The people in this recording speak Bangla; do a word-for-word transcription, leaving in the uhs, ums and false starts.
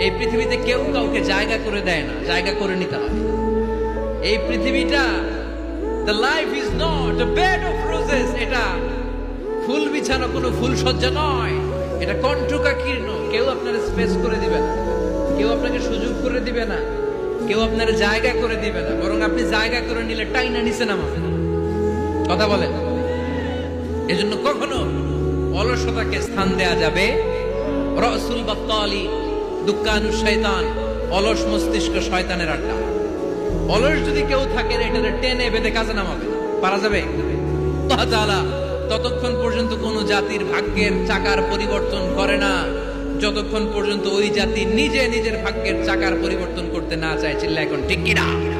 এই পৃথিবীতে কেউ কাউকে জায়গা করে দেয় না, জায়গা করে নিতে হয়। এই পৃথিবীটা the life is not a bed of roses, এটা ফুল বিছানো কোনো ফুল সজ্জা নয়, এটা কণ্টকাকীর্ণ। কেউ আপনার স্পেস করে দিবে না, কেউ আপনাকে সুযোগ করে দিবে না, কেউ আপনার জায়গা করে দিবে না, বরং আপনি জায়গা করে নিলে টাইনা নিচে নামাবে। কথা বলেন। এজন্য কখনো অলসতাকে স্থান দেয়া যাবে। রাসূল বাত্তালি দুক্কানু শয়তান, অলস মস্তিষ্ক শয়তানের আড্ডা। অলস যদি কেউ থাকেন, এটারে টেনে বেঁধে কাজে নামাবে, পারা যাবে? আল্লাহ তাআলা ততক্ষণ পর্যন্ত কোন জাতির ভাগ্যের চাকার পরিবর্তন করে না যতক্ষণ পর্যন্ত ওই জাতি নিজে নিজের ভাগ্যের চাকার পরিবর্তন করতে না চায়। চিল্লা এখন ঠিক কিনা?